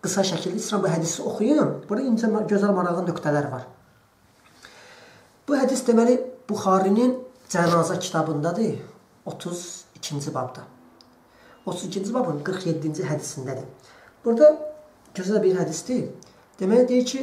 qısa şəkildə istəyirəm bu hədisi oxuyun. Burada incə, gözəl, maraqlı nöqtələr var. Bu hədis deməli Buxarinin Cənazə kitabındadır, 32-ci babda. 32-ci babın 47-ci hədisindədir. Burada gözəl bir hədisdir. Deməli deyir ki,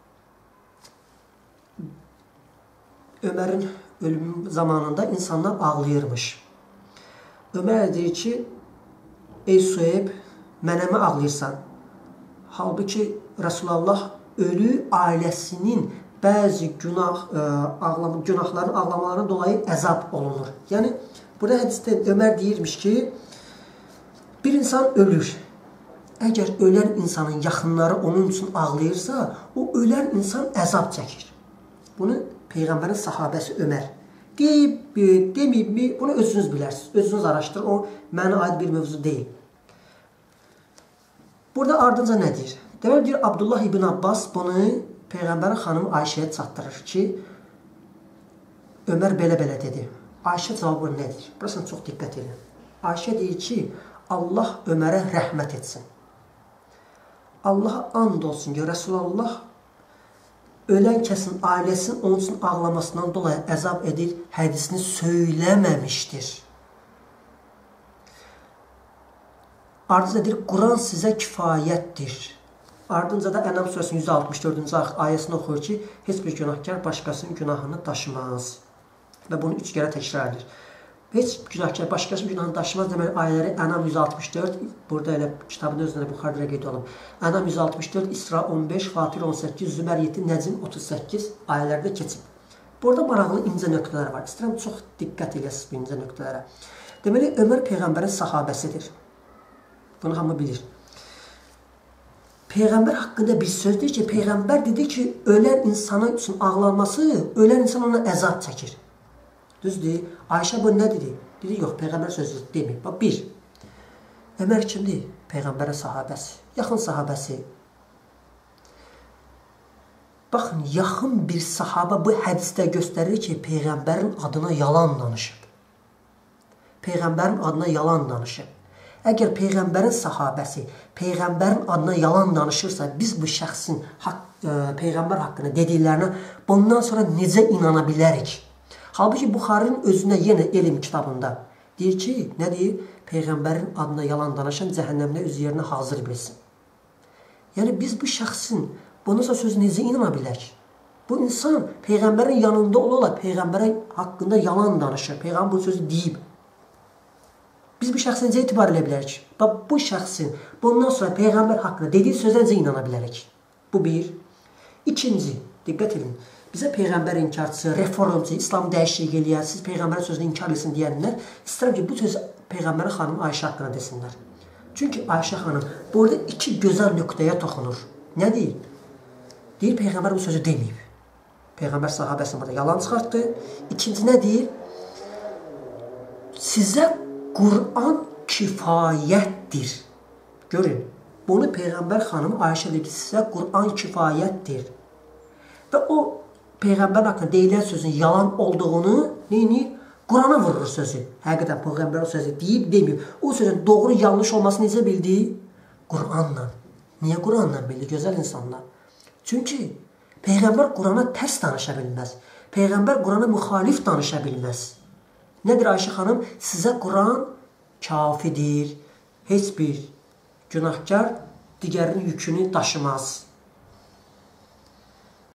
Ömərin ölümü zamanında insanlar ağlayırmış. Ömər deyir ki, ey Suheyb, mənə mi ağlayırsan? Halbuki Rəsulullah ölü ailəsinin bəzi günahların ağlamalarına dolayı əzab olunur. Yəni, burada hədisdə Ömər deyirmiş ki, bir insan ölür. Əgər ölən insanın yaxınları onun üçün ağlayırsa, o ölən insan əzab çəkir. Bunu Peyğəmbərin sahabəsi Ömər deyib, deməyib mi, bunu özünüz bilərsiniz. Özünüz araşdırın, o mənə aid bir mövzu deyil. Burada ardınca nə deyir? Deməli, deyir, Abdullah ibn Abbas bunu Peyğəmbərin xanımı Ayşəyə çatdırır ki, Ömər belə-belə dedi. Ayşə cavabı nədir? Burasına çox diqqət edin. Ayşə deyir ki, Allah Ömərə rəhmət etsin. Allaha and olsun ki, Rəsulullah ölən kəsin ailəsinin onun üçün ağlamasından dolayı əzab edir, hədisini söyləməmişdir. Ardınca deyir, Quran sizə kifayətdir. Ardınca da Ənam surəsinin 164-cü ayəsini oxuyur ki, heç bir günahkar başqasının günahını daşımaz. Və bunu 3 kərə təkrar edir. Heç günahkar başqasının günahını daşımaz deməli ayələri Ənam 164, burada elə kitabın özündə Buxarıda qeyd olunub. Ənam 164, İsra 15, Fatir 18, Zümər 7, Nəcm 38 ayələrdə keçib. Burada maraqlı incə nöqtələr var. İstəyirəm çox diqqət edəsiniz bu incə nöqtələrə. Deməli, Ömər Peyğəmbərin sahabəsidir. Bunu hamı bilir. Peyğəmbər haqqında bir söz deyir ki, Peyğəmbər dedi ki, ölən insanın üçün ağlanması, ölən insan ona əzab çəkir. Düzdür. Ayşə bu nə dedi? Dedi, yox, Peyğəmbər sözü demir. Bax, bir, Ömər kimdir? Peyğəmbərin sahabəsi, yaxın sahabəsi. Baxın, yaxın bir sahabə bu hədisdə göstərir ki, Peyğəmbərin adına yalan danışıb. Peyğəmbərin adına yalan danışıb. Əgər Peyğəmbərin sahabəsi Peyğəmbərin adına yalan danışırsa, biz bu şəxsin Peyğəmbər haqqında dediklərinə bundan sonra necə inana bilərik? Halbuki Buxarinin özünə yenə elm kitabında deyir ki, nə deyir? Peyğəmbərin adına yalan danışan cəhənnəmdə öz yerinə hazır bilsin. Yəni, biz bu şəxsin bundan sonra sözü necə inana bilərik? Bu insan Peyğəmbərin yanında ola-ola Peyğəmbərin haqqında yalan danışır. Peyğəmbər bu sözü deyib. Biz bu şəxsə necə etibar edə bilərik? Bax, bu şəxsin bundan sonra Peyğəmbər haqqında dediyi sözə necə inana bilərik? Bu bir. İkinci, diqqət edin. Bizə Peyğəmbər inkarçısı, reformçı, İslam dəyişiklik eləyər, siz Peyğəmbərin sözünü inkar etsin deyənlər, istəyirəm ki, bu sözü Peyğəmbərin xanımı Ayşə haqqında desinlər. Çünki Ayşə xanım burada iki gözəl nöqtəyə toxunur. Nə deyir? Deyir, Peyğəmbər bu sözü deməyib. Peyğəmbər sahabəsini burada yalan çıxartdı. İkinci nə deyir? Sizə Quran kifayətdir. Görün, bunu Peyğəmbər xanım Ayşə deyir ki, sizə Quran kifayətdir. Və o Peyğəmbər haqqında deyilən sözün yalan olduğunu neyini? Qurana vurur sözü. Həqiqətən Peyğəmbər o sözü deyib, deməyib. O sözün doğru, yanlış olmasını necə bildi? Quranla. Niyə Quranla bildi? Gözəl insanlar. Çünki Peyğəmbər Qurana tərs danışa bilməz. Peyğəmbər Qurana müxalif danışa bilməz. Nədir Ayşə xanım? Sizə Quran kafidir. Heç bir günahkar digərinin yükünü daşımaz.